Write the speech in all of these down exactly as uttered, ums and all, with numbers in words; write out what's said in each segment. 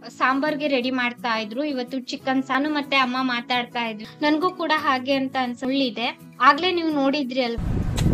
ಸಾಂಬಾರ್ಗೆ ready ಮಾಡ್ತಾ ಇದ್ರು. ಇವತ್ತು ಚಿಕನ್ ಸಾನು ಮತ್ತೆ ಅಮ್ಮ ಮಾತಾಡ್ತಾ ಇದ್ರು. ನನ್ಗೂ ಕೂಡ ಹಾಗೆ ಅಂತ ಅನ್ಸುಳ್ಳಿದೆ. ಆಗ್ಲೇ ನೀವು ನೋಡಿದ್ರಿ ಅಲ್ವಾ.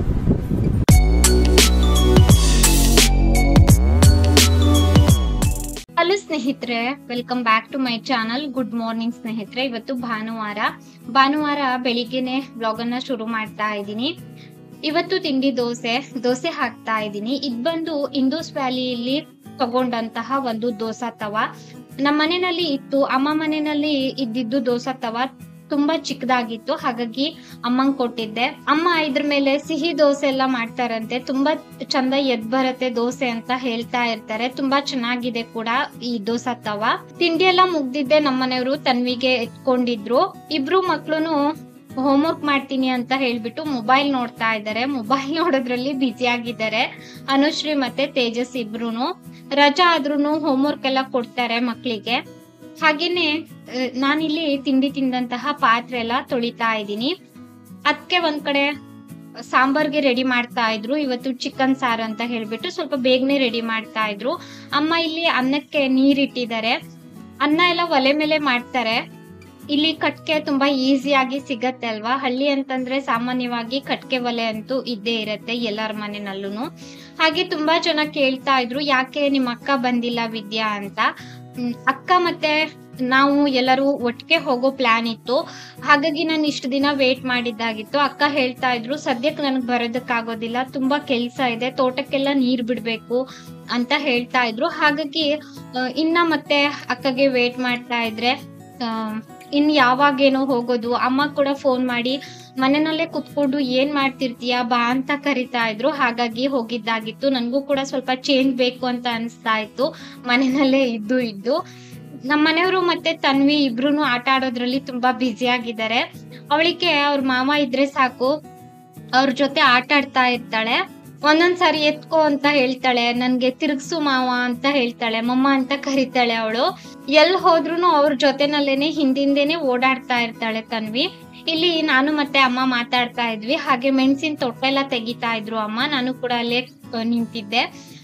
ಹಲೋ ಸ್ನೇಹಿತರೆ, welcome back to my channel. Good morning ಸ್ನೇಹಿತರೆ. ಇವತ್ತು ಭಾನುವಾರ ಭಾನುವಾರ ಬೆಳಿಗ್ಗೆನೆ ವ್ಲಾಗ್ ಅನ್ನ ಶುರು ಮಾಡ್ತಾ ಇದ್ದೀನಿ. ಇವತ್ತು ತಿಂಡಿ ದೋಸೆ ದೋಸೆ ಹಾಕ್ತಾ ಇದ್ದೀನಿ. ಇದ್ ಬಂದು ಇಂದೂಸ್ ವ್ಯಾಲಿಯಲ್ಲಿ ತಗೊಂಡಂತಹ ಒಂದು ದೋಸಾ ತವ. ನಮ್ಮ ಮನೆಯಲ್ಲಿ ಇತ್ತು, ಅಮ್ಮ ಮನೆಯಲ್ಲಿ ಇದ್ದಿದ್ದು ದೋಸಾ ತವ ತುಂಬಾ ಚಿಕ್ಕದಾಗಿತ್ತು, ಹಾಗಾಗಿ ಅಮ್ಮಂಗ್ ಕೊಟ್ಟಿದ್ದೆ. ಅಮ್ಮ ಇದ್ರ ಮೇಲೆ ಸಿಹಿ ದೋಸೆ ಎಲ್ಲ ಮಾಡ್ತಾರಂತೆ, ತುಂಬಾ ಚಂದ ಎದ್ ಬರತ್ತೆ ದೋಸೆ ಅಂತ ಹೇಳ್ತಾ ಇರ್ತಾರೆ. ತುಂಬಾ ಚೆನ್ನಾಗಿದೆ ಕೂಡ ಈ ದೋಸಾ ತವ. ತಿಂಡಿ ಎಲ್ಲ ಮುಗ್ದಿದ್ದೆ ನಮ್ಮನೆಯವರು ತನ್ವಿಗೆ ಎತ್ಕೊಂಡಿದ್ರು. ಇಬ್ರು ಮಕ್ಳುನು ಹೋಮ್ ವರ್ಕ್ ಮಾಡ್ತೀನಿ ಅಂತ ಹೇಳ್ಬಿಟ್ಟು ಮೊಬೈಲ್ ನೋಡ್ತಾ ಇದ್ದಾರೆ. ಮೊಬೈಲ್ ನೋಡೋದ್ರಲ್ಲಿ ಬ್ಯುಸಿ ಆಗಿದ್ದಾರೆ ಅನುಶ್ರೀ ಮತ್ತೆ ತೇಜಸ್ ಇಬ್ರುನು. ರಜಾ ಆದ್ರೂನು ಹೋಮ್ ವರ್ಕ್ ಎಲ್ಲ ಕೊಡ್ತಾರೆ ಮಕ್ಳಿಗೆ. ಹಾಗೇನೆ ನಾನಿಲ್ಲಿ ತಿಂಡಿ ತಿಂದಂತಹ ಪಾತ್ರೆ ಎಲ್ಲ ತೊಳಿತಾ ಇದ್ದೀನಿ. ಅದಕ್ಕೆ ಒಂದ್ ಕಡೆ ಸಾಂಬಾರ್ಗೆ ರೆಡಿ ಮಾಡ್ತಾ ಇದ್ರು. ಇವತ್ತು ಚಿಕನ್ ಸಾರು ಅಂತ ಹೇಳ್ಬಿಟ್ಟು ಸ್ವಲ್ಪ ಬೇಗನೆ ರೆಡಿ ಮಾಡ್ತಾ ಇದ್ರು. ಅಮ್ಮ ಇಲ್ಲಿ ಅನ್ನಕ್ಕೆ ನೀರ್ ಇಟ್ಟಿದ್ದಾರೆ. ಅನ್ನ ಎಲ್ಲ ಒಲೆ ಮೇಲೆ ಮಾಡ್ತಾರೆ. ಇಲ್ಲಿ ಕಟ್ಕೆ ತುಂಬಾ ಈಸಿಯಾಗಿ ಸಿಗತ್ತೆ ಅಲ್ವಾ. ಹಳ್ಳಿ ಅಂತಂದ್ರೆ ಸಾಮಾನ್ಯವಾಗಿ ಕಟ್ಕೆ ಒಲೆ ಅಂತೂ ಇದ್ದೇ ಇರತ್ತೆ ಎಲ್ಲಾರ ಮನೆನಲ್ಲೂ. ಹಾಗೆ ತುಂಬಾ ಜನ ಕೇಳ್ತಾ ಇದ್ರು, ಯಾಕೆ ನಿಮ್ಮ ಅಕ್ಕ ಬಂದಿಲ್ಲ ವಿದ್ಯಾ ಅಂತ. ಅಕ್ಕ ಮತ್ತೆ ನಾವು ಎಲ್ಲರೂ ಒಟ್ಟಿಗೆ ಹೋಗೋ ಪ್ಲಾನ್ ಇತ್ತು, ಹಾಗಾಗಿ ನಾನು ಇಷ್ಟು ದಿನ ವೇಟ್ ಮಾಡಿದ್ದಾಗಿತ್ತು. ಅಕ್ಕ ಹೇಳ್ತಾ ಇದ್ರು, ಸದ್ಯಕ್ಕೆ ನನಗ್ ಬರೋದಕ್ಕಾಗೋದಿಲ್ಲ, ತುಂಬಾ ಕೆಲ್ಸ ಇದೆ, ತೋಟಕ್ಕೆಲ್ಲ ನೀರ್ ಬಿಡ್ಬೇಕು ಅಂತ ಹೇಳ್ತಾ ಇದ್ರು. ಹಾಗಾಗಿ ಇನ್ನ ಮತ್ತೆ ಅಕ್ಕಗೆ ವೇಟ್ ಮಾಡ್ತಾ ಇದ್ರೆ ಅಹ್ ಇನ್ ಯಾವಾಗೇನೋ ಹೋಗೋದು. ಅಮ್ಮ ಕೂಡ ಫೋನ್ ಮಾಡಿ ಮನೆಯಲ್ಲೇ ಕುತ್ಕೊಂಡು ಏನ್ ಮಾಡ್ತಿರ್ತೀಯ ಬಾ ಅಂತ ಕರಿತಾ ಇದ್ರು. ಹಾಗಾಗಿ ಹೋಗಿದ್ದಾಗಿತ್ತು. ನನ್ಗೂ ಕೂಡ ಸ್ವಲ್ಪ ಚೇಂಜ್ ಬೇಕು ಅಂತ ಅನಿಸ್ತಾ ಇತ್ತು ಮನೆಯಲ್ಲೇ ಇದ್ದು ಇದ್ದು. ನಮ್ಮ ಮನೆಯವರು ಮತ್ತೆ ತನ್ವಿ ಇಬ್ರುನು ಆಟ ಆಡೋದ್ರಲ್ಲಿ ತುಂಬಾ ಬ್ಯುಸಿ ಆಗಿದ್ದಾರೆ. ಅವಳಿಗೆ ಅವ್ರ ಮಾಮ ಇದ್ರೆ ಸಾಕು, ಅವ್ರ ಜೊತೆ ಆಟ ಆಡ್ತಾ ಇರ್ತಾಳೆ. ಒಂದೊಂದ್ಸಾರಿ ಎತ್ಕೋ ಅಂತ ಹೇಳ್ತಾಳೆ, ನನ್ಗೆ ತಿರ್ಗ್ಸು ಮಾವ ಅಂತ ಹೇಳ್ತಾಳೆ, ಮಮ್ಮ ಅಂತ ಕರಿತಾಳೆ. ಅವಳು ಎಲ್ ಹೋದ್ರುನು ಅವ್ರ ಜೊತೆನಲ್ಲೇನೆ ಹಿಂದಿಂದೇನೆ ಓಡಾಡ್ತಾ ಇರ್ತಾಳೆ ತನ್ವಿ. ಇಲ್ಲಿ ನಾನು ಮತ್ತೆ ಅಮ್ಮ ಮಾತಾಡ್ತಾ ಇದ್ವಿ. ಹಾಗೆ ಮೆಣಸಿನ ತೊಟ್ಟ ಎಲ್ಲ ತೆಗಿತಾ ಇದ್ರು ಅಮ್ಮ. ನಾನು ಕೂಡ ಅಲ್ಲೇ ನಿಂತಿದ್ದೆ.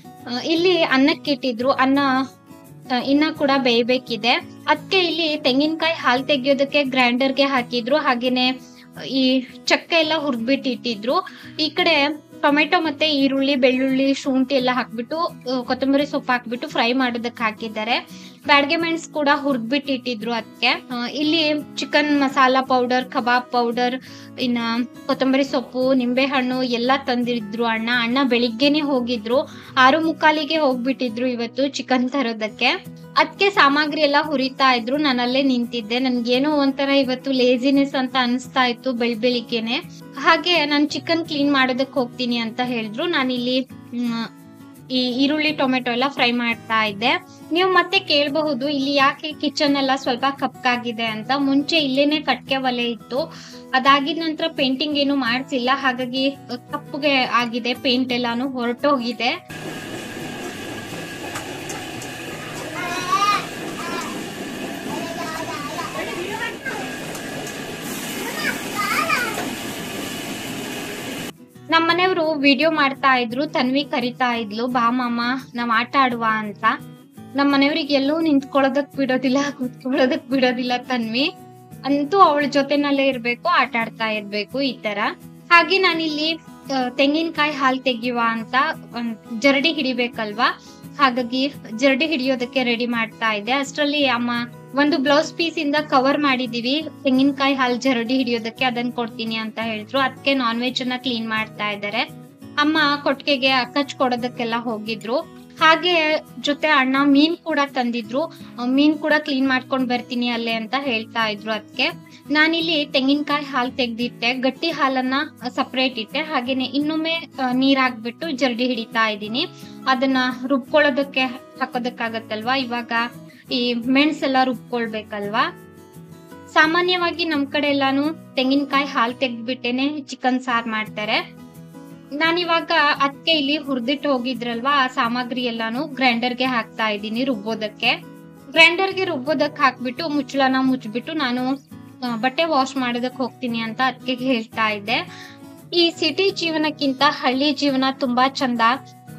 ಇಲ್ಲಿ ಅನ್ನಕ್ಕೆ ಇಟ್ಟಿದ್ರು. ಅನ್ನ ಇನ್ನ ಕೂಡ ಬೇಯ್ಬೇಕಿದೆ. ಅದಕ್ಕೆ ಇಲ್ಲಿ ತೆಂಗಿನಕಾಯಿ ಹಾಲು ತೆಗಿಯೋದಕ್ಕೆ ಗ್ರೈಂಡರ್ಗೆ ಹಾಕಿದ್ರು. ಹಾಗೇನೆ ಈ ಚಕ್ಕೆ ಎಲ್ಲ ಹುರ್ದ್ಬಿಟ್ಟು ಇಟ್ಟಿದ್ರು. ಈ ಕಡೆ ಟೊಮೆಟೊ ಮತ್ತೆ ಈರುಳ್ಳಿ, ಬೆಳ್ಳುಳ್ಳಿ, ಶುಂಠಿ ಎಲ್ಲ ಹಾಕ್ಬಿಟ್ಟು ಕೊತ್ತಂಬರಿ ಸೊಪ್ಪು ಹಾಕ್ಬಿಟ್ಟು ಫ್ರೈ ಮಾಡೋದಕ್ಕೆ ಹಾಕಿದ್ದಾರೆ. ಬ್ಯಾಡ್ಗೆ ಮೆಣಸು ಕೂಡ ಹುರ್ದ್ಬಿಟ್ಟು ಇಟ್ಟಿದ್ರು. ಅದಕ್ಕೆ ಇಲ್ಲಿ chicken masala powder, kebab powder, ಇನ್ನ ಕೊತ್ತಂಬರಿ ಸೊಪ್ಪು, ನಿಂಬೆ ಹಣ್ಣು ಎಲ್ಲ ತಂದಿದ್ರು ಅಣ್ಣ. ಅಣ್ಣ ಬೆಳಿಗ್ಗೆನೆ ಹೋಗಿದ್ರು, ಆರು ಮುಕ್ಕಾಲಿಗೆ ಹೋಗ್ಬಿಟ್ಟಿದ್ರು ಇವತ್ತು ಚಿಕನ್ ತರೋದಕ್ಕೆ. ಅದಕ್ಕೆ ಸಾಮಗ್ರಿ ಎಲ್ಲ ಹುರಿತಾ ಇದ್ರು. ನಾನಲ್ಲೇ ನಿಂತಿದ್ದೆ. ನನ್ಗೇನೋ ಒಂಥರ ಇವತ್ತು ಲೇಜಿನೆಸ್ ಅಂತ ಅನಿಸ್ತಾ ಇತ್ತು ಬೆಳ್ ಬೆಳಿಗ್ಗೆನೆ. ಹಾಗೆ ನಾನು ಚಿಕನ್ ಕ್ಲೀನ್ ಮಾಡೋದಕ್ಕೆ ಹೋಗ್ತೀನಿ ಅಂತ ಹೇಳಿದ್ರು. ನಾನಿಲ್ಲಿ ಈ ಈರುಳ್ಳಿ ಟೊಮೆಟೊ ಎಲ್ಲ ಫ್ರೈ ಮಾಡ್ತಾ ಇದ್ದೆ. ನೀವು ಮತ್ತೆ ಕೇಳಬಹುದು, ಇಲ್ಲಿ ಯಾಕೆ ಕಿಚನ್ ಎಲ್ಲ ಸ್ವಲ್ಪ ಕಪ್ಪಾಗಿದೆ ಅಂತ. ಮುಂಚೆ ಇಲ್ಲೇನೆ ಕಟ್ಕೆ ಒಲೆ ಇತ್ತು, ಅದಾಗಿದ ನಂತರ ಪೇಂಟಿಂಗ್ ಏನು ಮಾಡ್ಸಿಲ್ಲ, ಹಾಗಾಗಿ ಕಪ್ಪಗೆ ಆಗಿದೆ. ಪೇಂಟ್ ಎಲ್ಲಾನು ಹೊರಟೋಗಿದೆ. ನಮ್ಮ ಮನೆಯವರು ವಿಡಿಯೋ ಮಾಡ್ತಾ ಇದ್ರು. ತನ್ವಿ ಕರಿತಾ ಇದ್ಲು, ಬಾ ಮಾಮ ನಾವ್ ಆಟ ಆಡುವ ಅಂತ. ನಮ್ಮ ಮನೆಯವ್ರಿಗೆ ಎಲ್ಲೂ ನಿಂತ್ಕೊಳ್ಳೋದಕ್ ಬಿಡೋದಿಲ್ಲ, ಕೂತ್ಕೊಳ್ಳೋದಕ್ ಬಿಡೋದಿಲ್ಲ. ತನ್ವಿ ಅಂತೂ ಅವಳ ಜೊತೆನಲ್ಲೇ ಇರ್ಬೇಕು, ಆಟ ಆಡ್ತಾ ಇರ್ಬೇಕು ಈ ತರ. ಹಾಗೆ ನಾನಿಲ್ಲಿ ತೆಂಗಿನಕಾಯಿ ಹಾಲು ತೆಗಿಯುವ ಅಂತ ಜರಡಿ ಹಿಡಿಬೇಕಲ್ವಾ, ಹಾಗಾಗಿ ಜರಡಿ ಹಿಡಿಯೋದಕ್ಕೆ ರೆಡಿ ಮಾಡ್ತಾ ಇದ್ದೆ. ಅಷ್ಟರಲ್ಲಿ ಅಮ್ಮ ಒಂದು ಬ್ಲೌಸ್ ಪೀಸ್ ಇಂದ ಕವರ್ ಮಾಡಿದೀವಿ ತೆಂಗಿನಕಾಯಿ ಹಾಲು ಜರಡಿ ಹಿಡಿಯೋದಕ್ಕೆ, ಅದನ್ನ ಕೊಡ್ತೀನಿ ಅಂತ ಹೇಳಿದ್ರು. ಅದಕ್ಕೆ ನಾನ್ ವೆಜ್ ಅನ್ನ ಕ್ಲೀನ್ ಮಾಡ್ತಾ ಇದ್ದಾರೆ. ಅಮ್ಮ ಕೊಟ್ಟಿಗೆಗೆ ಕಚ್ ಕೊಡೋದಕ್ಕೆಲ್ಲ ಹೋಗಿದ್ರು. ಹಾಗೆ ಜೊತೆ ಅಣ್ಣ ಮೀನ್ ಕೂಡ ತಂದಿದ್ರು. ಮೀನ್ ಕೂಡ ಕ್ಲೀನ್ ಮಾಡ್ಕೊಂಡ್ ಬರ್ತೀನಿ ಅಲ್ಲೇ ಅಂತ ಹೇಳ್ತಾ ಇದ್ರು. ಅದಕ್ಕೆ ನಾನಿಲ್ಲಿ ತೆಂಗಿನಕಾಯಿ ಹಾಲು ತೆಗ್ದಿಟ್ಟೆ, ಗಟ್ಟಿ ಹಾಲನ್ನ ಸಪರೇಟ್ ಇಟ್ಟೆ. ಹಾಗೇನೆ ಇನ್ನೊಮ್ಮೆ ನೀರ್ ಹಾಕ್ಬಿಟ್ಟು ಜರಡಿ ಹಿಡಿತಾ ಇದ್ದೀನಿ. ಅದನ್ನ ರುಬ್ಕೊಳ್ಳೋದಕ್ಕೆ ಹಾಕೋದಕ್ಕಾಗತ್ತಲ್ವಾ. ಇವಾಗ ಈ ಮೆಣಸೆಲ್ಲ ರುಬ್ಕೊಳ್ಬೇಕಲ್ವಾ. ಸಾಮಾನ್ಯವಾಗಿ ನಮ್ ಕಡೆ ಎಲ್ಲಾನು ತೆಂಗಿನಕಾಯಿ ಹಾಲು ತೆಗ್ದ್ಬಿಟ್ಟೇನೆ ಚಿಕನ್ ಸಾರ್ ಮಾಡ್ತಾರೆ. ನಾನಿವಾಗ ಅದಕ್ಕೆ ಇಲ್ಲಿ ಹುರಿದಿಟ್ಟು ಹೋಗಿದ್ರಲ್ವಾ ಆ ಸಾಮಗ್ರಿ ಎಲ್ಲಾನು ಗ್ರೈಂಡರ್ಗೆ ಹಾಕ್ತಾ ಇದ್ದೀನಿ ರುಬ್ಬೋದಕ್ಕೆ. ಗ್ರೈಂಡರ್ಗೆ ರುಬ್ಬೋದಕ್ಕೆ ಹಾಕ್ಬಿಟ್ಟು ಮುಚ್ಚಳನ ಮುಚ್ಬಿಟ್ಟು ನಾನು ಬಟ್ಟೆ ವಾಶ್ ಮಾಡೋದಕ್ಕೆ ಹೋಗ್ತೀನಿ ಅಂತ ಅದಕ್ಕೆ ಹೇಳ್ತಾ ಇದ್ದೆ. ಈ ಸಿಟಿ ಜೀವನಕ್ಕಿಂತ ಹಳ್ಳಿ ಜೀವನ ತುಂಬಾ ಚಂದ.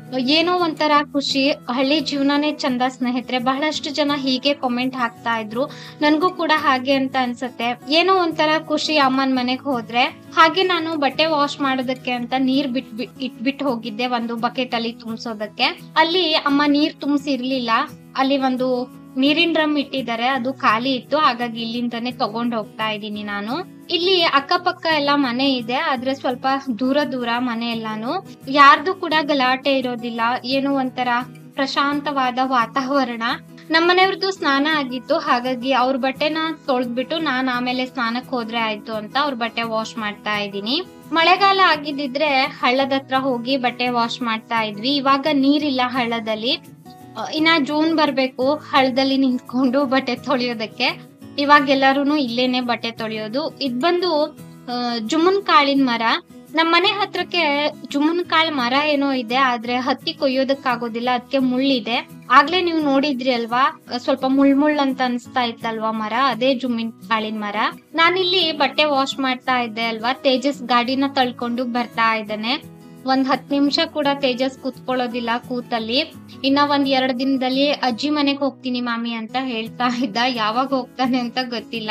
ಏನೋ ಒಂಥರ ಖುಷಿ. ಹಳ್ಳಿ ಜೀವನನೇ ಚಂದ ಸ್ನೇಹಿತರೆ. ಬಹಳಷ್ಟು ಜನ ಹೀಗೆ ಕಾಮೆಂಟ್ ಹಾಕ್ತಾ ಇದ್ರು, ನನ್ಗೂ ಕೂಡ ಹಾಗೆ ಅಂತ ಅನ್ಸತ್ತೆ. ಏನೋ ಒಂಥರ ಖುಷಿ ಅಮ್ಮನ್ ಮನೆಗ್ ಹೋದ್ರೆ. ಹಾಗೆ ನಾನು ಬಟ್ಟೆ ವಾಶ್ ಮಾಡೋದಕ್ಕೆ ಅಂತ ನೀರ್ ಬಿಟ್ ಇಟ್ಬಿಟ್ಟು ಹೋಗಿದ್ದೆ ಒಂದು ಬಕೆಟ್ ಅಲ್ಲಿ ತುಂಬಿಸೋದಕ್ಕೆ. ಅಲ್ಲಿ ಅಮ್ಮ ನೀರ್ ತುಂಬಿಸಿರ್ಲಿಲ್ಲ. ಅಲ್ಲಿ ಒಂದು ನೀರಿನ ಡ್ರಮ್ ಇಟ್ಟಿದ್ದಾರೆ, ಅದು ಖಾಲಿ ಇತ್ತು. ಹಾಗಾಗಿ ಇಲ್ಲಿಂದಾನೆ ತಗೊಂಡ್ ಹೋಗ್ತಾ ಇದ್ದೀನಿ ನಾನು. ಇಲ್ಲಿ ಅಕ್ಕಪಕ್ಕ ಎಲ್ಲ ಮನೆ ಇದೆ, ಆದ್ರೆ ಸ್ವಲ್ಪ ದೂರ ದೂರ ಮನೆ ಎಲ್ಲಾನು. ಯಾರ್ದು ಕೂಡ ಗಲಾಟೆ ಇರೋದಿಲ್ಲ, ಏನೋ ಒಂಥರ ಪ್ರಶಾಂತವಾದ ವಾತಾವರಣ. ನಮ್ಮನೆಯವ್ರದ್ದು ಸ್ನಾನ ಆಗಿತ್ತು, ಹಾಗಾಗಿ ಅವ್ರ ಬಟ್ಟೆನ ತೊಳ್ದ್ಬಿಟ್ಟು ನಾನ್ ಆಮೇಲೆ ಸ್ನಾನಕ್ ಹೋದ್ರೆ ಆಯ್ತು ಅಂತ ಅವ್ರ ಬಟ್ಟೆ ವಾಶ್ ಮಾಡ್ತಾ ಇದ್ದೀನಿ. ಮಳೆಗಾಲ ಆಗಿದ್ದಿದ್ರೆ ಹಳ್ಳದ ಹತ್ರ ಹೋಗಿ ಬಟ್ಟೆ ವಾಶ್ ಮಾಡ್ತಾ ಇದ್ವಿ. ಇವಾಗ ನೀರಿಲ್ಲ ಹಳ್ಳದಲ್ಲಿ. ಇನ್ನ ಜೂನ್ ಬರ್ಬೇಕು ಹಳ್ಳದಲ್ಲಿ ನಿಂತ್ಕೊಂಡು ಬಟ್ಟೆ ತೊಳೆಯೋದಕ್ಕೆ. ಇವಾಗ ಎಲ್ಲಾರುನು ಇಲ್ಲೇನೆ ಬಟ್ಟೆ ತೊಳೆಯೋದು. ಇದ್ ಬಂದು ಅಹ್ ಜುಮ್ಮನ್ ಕಾಳಿನ ಮರ. ನಮ್ ಮನೆ ಹತ್ರಕ್ಕೆ ಜುಮ್ಮನ್ ಕಾಳ್ ಮರ ಏನೋ ಇದೆ, ಆದ್ರೆ ಹತ್ತಿ ಕೊಯ್ಯೋದಕ್ ಆಗೋದಿಲ್ಲ, ಅದಕ್ಕೆ ಮುಳ್ಳಿದೆ. ಆಗ್ಲೇ ನೀವು ನೋಡಿದ್ರಿ ಅಲ್ವಾ, ಸ್ವಲ್ಪ ಮುಳ್ ಮುಳ್ ಅಂತ ಅನ್ಸ್ತಾ ಇತ್ತಲ್ವಾ ಮರ, ಅದೇ ಜುಮ್ಮಿನ್ ಕಾಳಿನ ಮರ. ನಾನಿಲ್ಲಿ ಬಟ್ಟೆ ವಾಶ್ ಮಾಡ್ತಾ ಇದ್ದೆ ಅಲ್ವಾ, ತೇಜಸ್ ಗಾಡಿನ ತಳ್ಕೊಂಡು ಬರ್ತಾ ಇದ್ದಾನೆ. ಒಂದ್ ಹತ್ ನಿಮಿಷ ಕೂಡ ತೇಜಸ್ ಕೂತ್ಕೊಳ್ಳೋದಿಲ್ಲ ಕೂತಲ್ಲಿ. ಇನ್ನ ಒಂದ್ ಎರಡ್ ದಿನದಲ್ಲಿ ಅಜ್ಜಿ ಮನೆಗ್ ಹೋಗ್ತೀನಿ ಮಾಮಿ ಅಂತ ಹೇಳ್ತಾ ಇದ್ದ. ಯಾವಾಗ ಹೋಗ್ತಾನೆ ಅಂತ ಗೊತ್ತಿಲ್ಲ.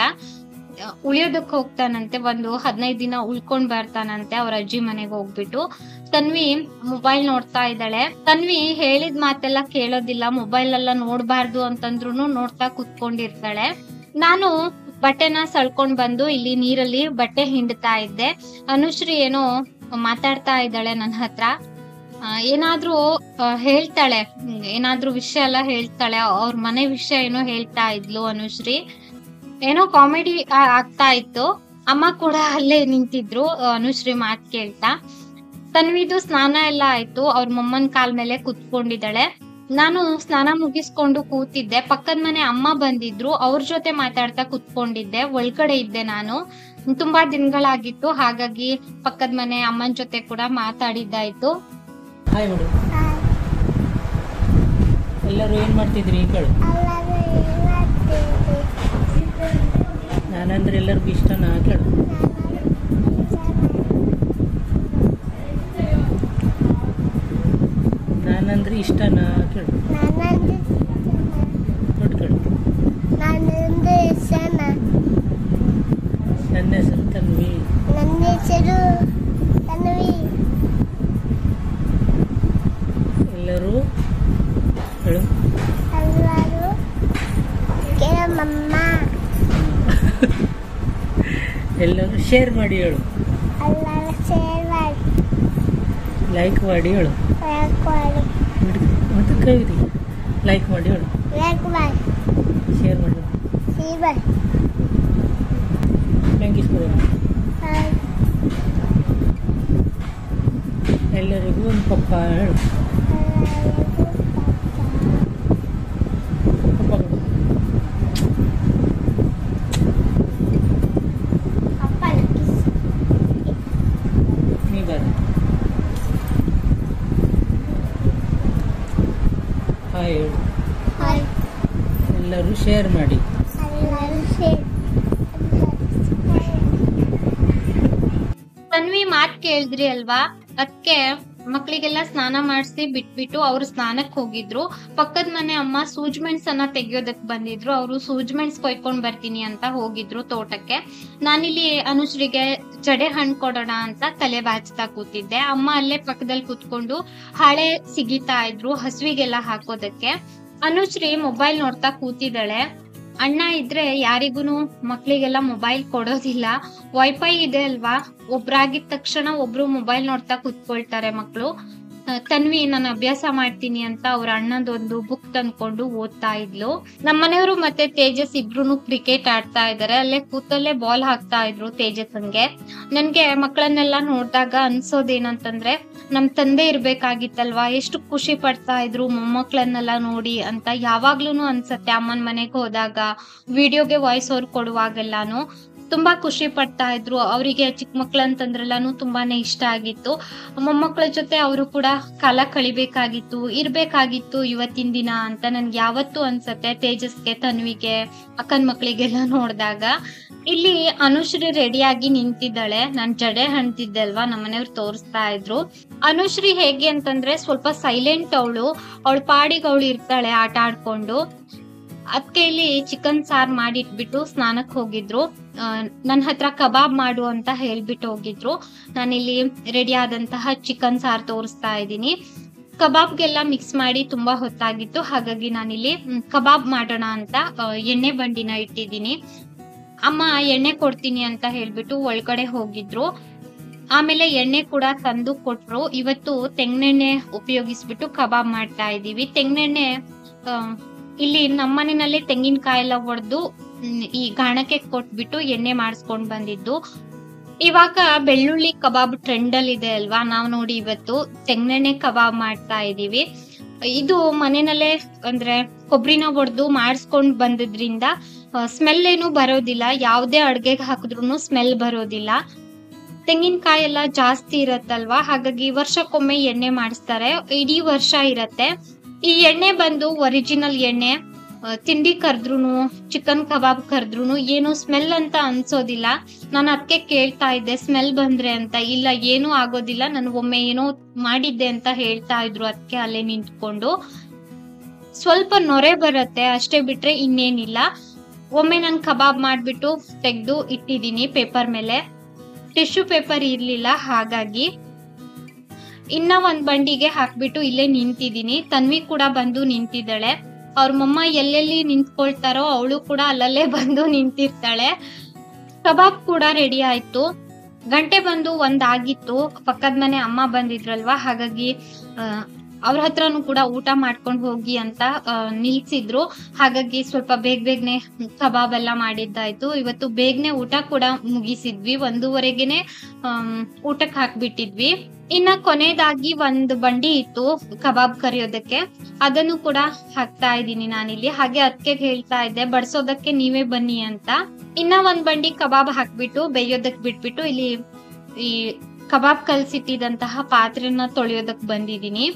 ಉಳಿಯೋದಕ್ ಹೋಗ್ತಾನಂತೆ, ಒಂದು ಹದಿನೈದು ದಿನ ಉಳ್ಕೊಂಡ್ ಬರ್ತಾನಂತೆ ಅವ್ರ ಅಜ್ಜಿ ಮನೆಗ್ ಹೋಗ್ಬಿಟ್ಟು. ತನ್ವಿ ಮೊಬೈಲ್ ನೋಡ್ತಾ ಇದ್ದಾಳೆ. ತನ್ವಿ ಹೇಳಿದ ಮಾತೆಲ್ಲ ಕೇಳೋದಿಲ್ಲ, ಮೊಬೈಲ್ ಎಲ್ಲ ನೋಡ್ಬಾರ್ದು ಅಂತಂದ್ರುನು ನೋಡ್ತಾ ಕುತ್ಕೊಂಡಿರ್ತಾಳೆ. ನಾನು ಬಟ್ಟೆನ ಸಳ್ಕೊಂಡ್ ಬಂದು ಇಲ್ಲಿ ನೀರಲ್ಲಿ ಬಟ್ಟೆ ಹಿಂಡ್ತಾ ಇದ್ದೆ. ಅನುಶ್ರೀ ಏನೋ ಮಾತಾಡ್ತಾ ಇದ್ದಾಳೆ ನನ್ನ ಹತ್ರ. ಏನಾದ್ರೂ ಹೇಳ್ತಾಳೆ, ಏನಾದ್ರೂ ವಿಷಯ ಎಲ್ಲ ಹೇಳ್ತಾಳೆ. ಅವ್ರ ಮನೆ ವಿಷಯ ಏನೋ ಹೇಳ್ತಾ ಇದ್ಲು ಅನುಶ್ರೀ. ಏನೋ ಕಾಮಿಡಿ ಆಗ್ತಾ ಇತ್ತು. ಅಮ್ಮ ಕೂಡ ಅಲ್ಲೇ ನಿಂತಿದ್ರು ಅನುಶ್ರೀ ಮಾತ್ ಕೇಳ್ತಾ. ತನ್ವಿದು ಸ್ನಾನ ಎಲ್ಲ ಆಯ್ತು, ಅವ್ರ ಮೊಮ್ಮನ್ ಕಾಲ್ ಮೇಲೆ ಕುತ್ಕೊಂಡಿದ್ದಾಳೆ. ನಾನು ಸ್ನಾನ ಮುಗಿಸ್ಕೊಂಡು ಕೂತಿದ್ದೆ. ಪಕ್ಕದ ಮನೆ ಅಮ್ಮ ಬಂದಿದ್ರು, ಅವ್ರ ಜೊತೆ ಮಾತಾಡ್ತಾ ಕುತ್ಕೊಂಡಿದ್ದೆ. ಒಳಗಡೆ ಇದ್ದೆ ನಾನು. ತುಂಬಾ ದಿನಗಳಾಗಿತ್ತು, ಹಾಗಾಗಿ ಪಕ್ಕದ ಮನೆ ಅಮ್ಮನ ಜೊತೆ ಕೂಡ ಮಾತಾಡಿದ್ದಾಯ್ತು. ಹಾಯ್ ಮೇಡಮ್, ಎಲ್ಲರೂ ಏನ್ ಮಾಡ್ತಿದ್ರಿ? ಕೇಳು. ನಾನಂದ್ರೆ ಎಲ್ಲರಿಗೂ ಇಷ್ಟನಾ? ಕೇಳು. ನಾನಂದ್ರೆ ಇಷ್ಟನಾ? ಕೇಳು. ದೊಡ್ಡ ಕೇಳು. ನನ್ನ ಹೆಸರು ತನ್ವಿ. ನನ್ನ ಹೆಸರು ತನ್ವಿ. ಎಲ್ಲರೂ ಹೇಳು. ಎಲ್ಲರೂ ಕೇಳಮ್ಮ. ಎಲ್ಲರೂ ಶೇರ್ ಮಾಡಿ ಹೇಳು. ಎಲ್ಲರೂ ಶೇರ್ ಮಾಡಿ. ಲೈಕ್ ಮಾಡಿ ಹೇಳು. ಲೈಕ್ ಮಾಡಿ. ಮತ್ತೆ ಕವಿತೆ ಲೈಕ್ ಮಾಡಿ ಹೇಳು. ಲೈಕ್ ಮಾಡಿ. ಶೇರ್ ಮಾಡಿ. ಶೇರ್ ಮಾಡಿ. Thank you school. ಎಲ್ಲರಿಗೂ ಒಂದು ಪಪ್ಪ ಹೇಳು. ನೀ ಬರ. ಹಾಯ್ ಹೇಳು. ಎಲ್ಲರೂ ಶೇರ್ ಮಾಡಿ. ತನ್ವಿ ಮಾತ್ ಕೇಳಿದ್ರಿ ಅಲ್ವಾ, ಅದಕ್ಕೆ ಮಕ್ಳಿಗೆಲ್ಲ ಸ್ನಾನ ಮಾಡಿಸಿ ಬಿಟ್ಬಿಟ್ಟು ಅವ್ರು ಸ್ನಾನಕ್ ಹೋಗಿದ್ರು. ಪಕ್ಕದ ಮನೆ ಅಮ್ಮ ಸೂಜ್ ಮೆಣಸನ್ನ ತೆಗಿಯೋದಕ್ ಬಂದಿದ್ರು. ಅವರು ಸೂಜ್ ಮೆಣಸ್ ಕೊಯ್ಕೊಂಡ್ ಬರ್ತೀನಿ ಅಂತ ಹೋಗಿದ್ರು ತೋಟಕ್ಕೆ. ನಾನಿಲ್ಲಿ ಅನುಶ್ರೀಗೆ ಜಡೆ ಹಣ್ಣು ಕೊಡೋಣ ಅಂತ ತಲೆ ಬಾಚ್ತಾ ಕೂತಿದ್ದೆ. ಅಮ್ಮ ಅಲ್ಲೇ ಪಕ್ಕದಲ್ಲಿ ಕೂತ್ಕೊಂಡು ಹಾಳೆ ಸಿಗಿತಾ ಇದ್ರು ಹಸುವಿಗೆಲ್ಲ ಹಾಕೋದಕ್ಕೆ. ಅನುಶ್ರೀ ಮೊಬೈಲ್ ನೋಡ್ತಾ ಕೂತಿದ್ದಾಳೆ. ಅಣ್ಣ ಇದ್ರೆ ಯಾರಿಗೂನು ಮಕ್ಳಿಗೆಲ್ಲ ಮೊಬೈಲ್ ಕೊಡೋದಿಲ್ಲ. ವೈಫೈ ಇದೆ ಅಲ್ವಾ, ಒಬ್ರಾಗಿದ ತಕ್ಷಣ ಒಬ್ರು ಮೊಬೈಲ್ ನೋಡ್ತಾ ಕುತ್ಕೊಳ್ತಾರೆ ಮಕ್ಳು. ತನ್ವಿ ನಾನು ಅಭ್ಯಾಸ ಮಾಡ್ತೀನಿ ಅಂತ ಅವ್ರ ಅಣ್ಣದೊಂದು ಬುಕ್ ತಂದ್ಕೊಂಡು ಓದ್ತಾ ಇದ್ಲು. ನಮ್ಮನೆಯವರು ಮತ್ತೆ ತೇಜಸ್ ಇಬ್ರು ಕ್ರಿಕೆಟ್ ಆಡ್ತಾ ಇದಾರೆ. ಅಲ್ಲೇ ಕೂತಲ್ಲೇ ಬಾಲ್ ಹಾಕ್ತಾ ಇದ್ರು ತೇಜಸ್ಗೆ. ನನ್ಗೆ ಮಕ್ಕಳನ್ನೆಲ್ಲ ನೋಡಿದಾಗ ಅನ್ಸೋದೇನಂತಂದ್ರೆ ನಮ್ ತಂದೆ ಇರ್ಬೇಕಾಗಿತ್ತಲ್ವಾ, ಎಷ್ಟು ಖುಷಿ ಪಡ್ತಾ ಇದ್ರು ಮೊಮ್ಮಕ್ಳನ್ನೆಲ್ಲ ನೋಡಿ ಅಂತ ಯಾವಾಗ್ಲೂನು ಅನ್ಸತ್ತೆ. ಅಮ್ಮನ್ ಮನೆಗೆ ಹೋದಾಗ ವಿಡಿಯೋಗೆ ವಾಯ್ಸ್ ಓವರ್ ಕೊಡುವಾಗೆಲ್ಲಾನು ತುಂಬಾ ಖುಷಿ ಪಡ್ತಾ ಇದ್ರು. ಅವರಿಗೆ ಚಿಕ್ಕ ಮಕ್ಳು ಅಂತಂದ್ರೆಲ್ಲಾನು ತುಂಬಾನೇ ಇಷ್ಟ ಆಗಿತ್ತು. ಮೊಮ್ಮಕ್ಕಳ ಜೊತೆ ಅವರು ಕೂಡ ಕಾಲ ಕಳಿಬೇಕಾಗಿತ್ತು, ಇರ್ಬೇಕಾಗಿತ್ತು ಇವತ್ತಿನ ದಿನ ಅಂತ ನನ್ಗೆ ಯಾವತ್ತೂ ಅನ್ಸತ್ತೆ. ತೇಜಸ್ಗೆ, ತನ್ವಿಗೆ, ಅಕ್ಕನ ಮಕ್ಳಿಗೆಲ್ಲ ನೋಡಿದಾಗ. ಇಲ್ಲಿ ಅನುಶ್ರೀ ರೆಡಿಯಾಗಿ ನಿಂತಿದ್ದಾಳೆ. ನಾನ್ ಜಡೆ ಹಣ್ತಿದ್ದೆ ಅಲ್ವಾ, ನಮ್ಮನೆಯವ್ರು ತೋರಿಸ್ತಾ ಇದ್ರು. ಅನುಶ್ರೀ ಹೇಗೆ ಅಂತಂದ್ರೆ ಸ್ವಲ್ಪ ಸೈಲೆಂಟ್ ಅವಳು. ಅವಳ ಪಾಡಿಗೆ ಅವಳು ಇರ್ತಾಳೆ ಆಟ ಆಡ್ಕೊಂಡು. ಅದಕ್ಕೆ ಇಲ್ಲಿ ಚಿಕನ್ ಸಾರ್ ಮಾಡಿ ಇಟ್ಬಿಟ್ಟು ಸ್ನಾನಕ್ ಹೋಗಿದ್ರು. ನನ್ನ ಹತ್ರ ಕಬಾಬ್ ಮಾಡು ಅಂತ ಹೇಳ್ಬಿಟ್ಟು ಹೋಗಿದ್ರು. ನಾನಿಲ್ಲಿ ರೆಡಿ ಆದಂತಹ ಚಿಕನ್ ಸಾರ್ ತೋರಿಸ್ತಾ ಇದ್ದೀನಿ. ಕಬಾಬ್ಗೆಲ್ಲ ಮಿಕ್ಸ್ ಮಾಡಿ ತುಂಬಾ ಹೊತ್ತಾಗಿತ್ತು, ಹಾಗಾಗಿ ನಾನಿಲ್ಲಿ ಕಬಾಬ್ ಮಾಡೋಣ ಅಂತ ಎಣ್ಣೆ ಬಂಡಿನ ಇಟ್ಟಿದ್ದೀನಿ. ಅಮ್ಮ ಎಣ್ಣೆ ಕೊಡ್ತೀನಿ ಅಂತ ಹೇಳ್ಬಿಟ್ಟು ಒಳಗಡೆ ಹೋಗಿದ್ರು. ಆಮೇಲೆ ಎಣ್ಣೆ ಕೂಡ ತಂದು ಕೊಟ್ರು. ಇವತ್ತು ತೆಂಗಿನೆಣ್ಣೆ ಉಪಯೋಗಿಸ್ಬಿಟ್ಟು ಕಬಾಬ್ ಮಾಡ್ತಾ ಇದೀವಿ. ತೆಂಗಿನೆಣ್ಣೆ ಇಲ್ಲಿ ನಮ್ಮನೆಯಲ್ಲಿ ತೆಂಗಿನಕಾಯಿ ಎಲ್ಲ ಹೊಡೆದು ಈ ಗಾಣಕ್ಕೆ ಕೊಟ್ಬಿಟ್ಟು ಎಣ್ಣೆ ಮಾಡಿಸ್ಕೊಂಡ್ ಬಂದಿದ್ದು. ಇವಾಗ ಬೆಳ್ಳುಳ್ಳಿ ಕಬಾಬ್ ಟ್ರೆಂಡ್ ಅಲ್ಲಿ ಇದೆ ಅಲ್ವಾ, ನಾವ್ ನೋಡಿ ಇವತ್ತು ತೆಂಗಿನೆಣ್ಣೆ ಕಬಾಬ್ ಮಾಡ್ತಾ ಇದೀವಿ. ಇದು ಮನೆಯಲ್ಲೇ ಅಂದ್ರೆ ಕೊಬ್ಬರಿನ ಹೊಡೆದು ಮಾಡಿಸ್ಕೊಂಡ್ ಬಂದಿದ್ರಿಂದ ಸ್ಮೆಲ್ ಏನು ಬರೋದಿಲ್ಲ. ಯಾವ್ದೇ ಅಡ್ಗೆಗೆ ಹಾಕಿದ್ರು ಸ್ಮೆಲ್ ಬರೋದಿಲ್ಲ. ತೆಂಗಿನಕಾಯಿ ಎಲ್ಲ ಜಾಸ್ತಿ ಇರತ್ತಲ್ವಾ, ಹಾಗಾಗಿ ವರ್ಷಕ್ಕೊಮ್ಮೆ ಎಣ್ಣೆ ಮಾಡಿಸ್ತಾರೆ. ಇಡೀ ವರ್ಷ ಇರತ್ತೆ. ಈ ಎಣ್ಣೆ ಬಂದು ಒರಿಜಿನಲ್ ಎಣ್ಣೆ. ತಿಂಡಿ ಕರ್ದ್ರುನು, ಚಿಕನ್ ಕಬಾಬ್ ಕರ್ದ್ರುನು ಏನು ಸ್ಮೆಲ್ ಅಂತ ಅನ್ಸೋದಿಲ್ಲ. ನಾನು ಅದಕ್ಕೆ ಕೇಳ್ತಾ ಇದ್ದೆ ಸ್ಮೆಲ್ ಬಂದ್ರೆ ಅಂತ. ಇಲ್ಲ, ಏನೂ ಆಗೋದಿಲ್ಲ, ನಾನು ಒಮ್ಮೆ ಏನೋ ಮಾಡಿದ್ದೆ ಅಂತ ಹೇಳ್ತಾ ಇದ್ರು. ಅದಕ್ಕೆ ಅಲ್ಲೇ ನಿಂತ್ಕೊಂಡು ಸ್ವಲ್ಪ ನೊರೆ ಬರತ್ತೆ ಅಷ್ಟೇ, ಬಿಟ್ರೆ ಇನ್ನೇನಿಲ್ಲ. ಒಮ್ಮೆ ನಾನು ಕಬಾಬ್ ಮಾಡ್ಬಿಟ್ಟು ತೆಗ್ದು ಇಟ್ಟಿದ್ದೀನಿ ಪೇಪರ್ ಮೇಲೆ. ಟಿಶ್ಯೂ ಪೇಪರ್ ಇರ್ಲಿಲ್ಲ, ಹಾಗಾಗಿ ಇನ್ನ ಒಂದ್ ಬಂಡಿಗೆ ಹಾಕ್ಬಿಟ್ಟು ಇಲ್ಲೇ ನಿಂತಿದ್ದೀನಿ. ತನ್ವಿ ಕೂಡ ಬಂದು ನಿಂತಿದ್ದಾಳೆ. ಅವ್ರ ಮೊಮ್ಮ ಎಲ್ಲೆಲ್ಲಿ ನಿಂತ್ಕೊಳ್ತಾರೋ ಅವಳು ಕೂಡ ಅಲ್ಲಲ್ಲೇ ಬಂದು ನಿಂತಿರ್ತಾಳೆ. ಕಬಾಬ್ ಕೂಡ ರೆಡಿ ಆಯ್ತು. ಗಂಟೆ ಬಂದು ಒಂದ್ ಆಗಿತ್ತು. ಪಕ್ಕದ ಮನೆ ಅಮ್ಮ ಬಂದಿದ್ರಲ್ವಾ, ಹಾಗಾಗಿ ಅಹ್ ಅವ್ರ ಹತ್ರನು ಕೂಡ ಊಟ ಮಾಡ್ಕೊಂಡು ಹೋಗಿ ಅಂತ ನಿಲ್ಸಿದ್ರು. ಹಾಗಾಗಿ ಸ್ವಲ್ಪ ಬೇಗ ಬೇಗನೆ ಕಬಾಬ್ ಎಲ್ಲ ಮಾಡಿದ್ದಾಯ್ತು. ಇವತ್ತು ಬೇಗನೆ ಊಟ ಕೂಡ ಮುಗಿಸಿದ್ವಿ. ಒಂದೂವರೆಗೆನೆ ಅಹ್ ಊಟಕ್ಕೆ ಹಾಕ್ಬಿಟ್ಟಿದ್ವಿ. ಇನ್ನ ಕೊನೆಯದಾಗಿ ಒಂದ್ ಬಂಡಿ ಇತ್ತು ಕಬಾಬ್ ಕರಿಯೋದಕ್ಕೆ, ಅದನ್ನು ಕೂಡ ಹಾಕ್ತಾ ಇದ್ದೀನಿ ನಾನಿಲ್ಲಿ. ಹಾಗೆ ಅದಕ್ಕೆ ಹೇಳ್ತಾ ಇದ್ದೆ ಬಡ್ಸೋದಕ್ಕೆ ನೀವೇ ಬನ್ನಿ ಅಂತ. ಇನ್ನ ಒಂದ್ ಬಂಡಿ ಕಬಾಬ್ ಹಾಕ್ಬಿಟ್ಟು ಬೇಯೋದಕ್ ಬಿಟ್ಬಿಟ್ಟು ಇಲ್ಲಿ ಈ ಕಬಾಬ್ ಕಲ್ಸಿಟ್ಟಿದಂತಹ ಪಾತ್ರೆನ ತೊಳೆಯೋದಕ್ ಬಂದಿದ್ದೀನಿ.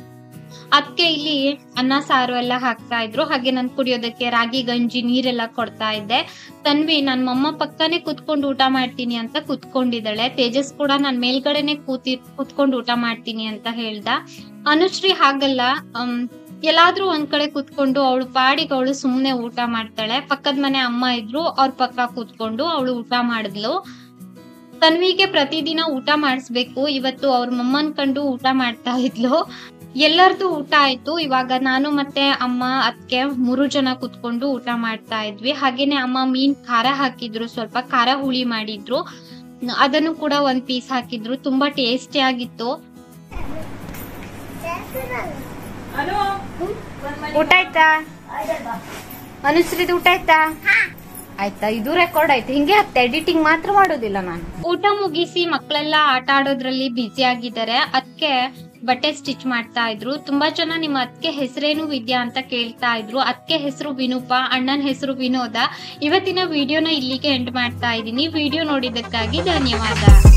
ಅದಕ್ಕೆ ಇಲ್ಲಿ ಅನ್ನ ಸಾರು ಎಲ್ಲ ಹಾಕ್ತಾ ಇದ್ರು. ಹಾಗೆ ನನ್ ಕುಡಿಯೋದಕ್ಕೆ ರಾಗಿ ಗಂಜಿ ನೀರೆಲ್ಲ ಕೊಡ್ತಾ ಇದ್ದೆ. ತನ್ವಿ ನನ್ ಮಮ್ಮ ಪಕ್ಕನೆ ಕುತ್ಕೊಂಡು ಊಟ ಮಾಡ್ತೀನಿ ಅಂತ ಕುತ್ಕೊಂಡಿದ್ದಾಳೆ. ತೇಜಸ್ ಕೂಡ ನಾನ್ ಮೇಲ್ಗಡೆನೆ ಕೂತಿ ಕುತ್ಕೊಂಡು ಊಟ ಮಾಡ್ತೀನಿ ಅಂತ ಹೇಳ್ದ. ಅನುಶ್ರೀ ಹಾಗಲ್ಲ, ಅಮ್ ಎಲ್ಲಾದ್ರೂ ಒಂದ್ ಕಡೆ ಕುತ್ಕೊಂಡು ಅವಳು ಪಾಡಿಗೆ ಅವಳು ಸುಮ್ನೆ ಊಟ ಮಾಡ್ತಾಳೆ. ಪಕ್ಕದ ಮನೆ ಅಮ್ಮ ಇದ್ರು, ಅವ್ರ ಪಕ್ಕ ಕೂತ್ಕೊಂಡು ಅವಳು ಊಟ ಮಾಡಿದ್ಲು. ತನ್ವಿಗೆ ಪ್ರತಿದಿನ ಊಟ ಮಾಡಿಸ್ಬೇಕು. ಇವತ್ತು ಅವ್ರ ಮಮ್ಮನ್ ಕಂಡು ಊಟ ಮಾಡ್ತಾ ಇದ್ಲು. ಎಲ್ಲರದು ಊಟ ಆಯ್ತು. ಇವಾಗ ನಾನು ಮತ್ತೆ ಅಮ್ಮ ಅದ್ಕೆ ಮೂರು ಜನ ಕುತ್ಕೊಂಡು ಊಟ ಮಾಡ್ತಾ ಇದ್ವಿ. ಹಾಗೇನೆ ಅಮ್ಮ ಮೀನ್ ಖಾರ ಹಾಕಿದ್ರು, ಸ್ವಲ್ಪ ಖಾರ ಹುಳಿ ಮಾಡಿದ್ರು. ಅದನ್ನು ಕೂಡ ಒಂದ್ ಪೀಸ್ ಹಾಕಿದ್ರು. ತುಂಬಾ ಟೇಸ್ಟಿ ಆಗಿತ್ತು. ಊಟ ಆಯ್ತಾ ಅನುಶ್ರೀದ್? ಊಟ ಆಯ್ತಾ? ಆಯ್ತಾ, ಇದು ರೆಕಾರ್ಡ್ ಆಯ್ತು. ಹಿಂಗೆ ಹತ್ತೆ ಎಡಿಟಿಂಗ್ ಮಾತ್ರ ಮಾಡೋದಿಲ್ಲ ನಾನು. ಊಟ ಮುಗಿಸಿ ಮಕ್ಕಳೆಲ್ಲ ಆಟ ಆಡೋದ್ರಲ್ಲಿ ಬ್ಯುಸಿ ಆಗಿದ್ದಾರೆ. ಅದಕ್ಕೆ ಬಟ್ಟೆ ಸ್ಟಿಚ್ ಮಾಡ್ತಾ ಇದ್ರು. ತುಂಬಾ ಜನ ನಿಮ್ಮ ಅತ್ತಿಗೆ ಹೆಸರೇನು ವಿದ್ಯಾ ಅಂತ ಕೇಳ್ತಾ ಇದ್ರು. ಅತ್ತಿಗೆ ಹೆಸರು ವಿನೂಪ, ಅಣ್ಣನ ಹೆಸರು ವಿನೋದ. ಇವತ್ತಿನ ವಿಡಿಯೋನ ಇಲ್ಲಿಗೆ ಎಂಡ್ ಮಾಡ್ತಾ ಇದ್ದೀನಿ. ವಿಡಿಯೋ ನೋಡಿದ್ದಕ್ಕಾಗಿ ಧನ್ಯವಾದ.